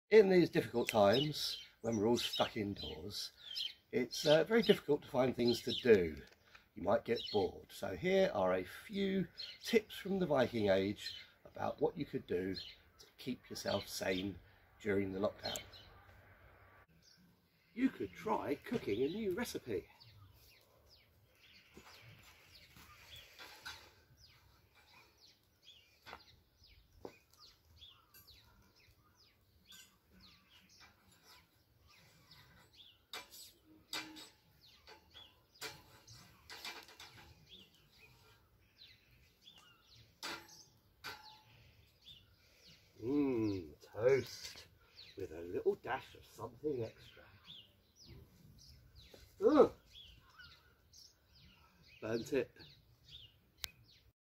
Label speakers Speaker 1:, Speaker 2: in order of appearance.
Speaker 1: In these difficult times, when we're all stuck indoors, it's very difficult to find things to do. You might get bored. So here are a few tips from the Viking age about what you could do to keep yourself sane during the lockdown. You could try cooking a new recipe. Toast with a little dash of something extra. Burnt it.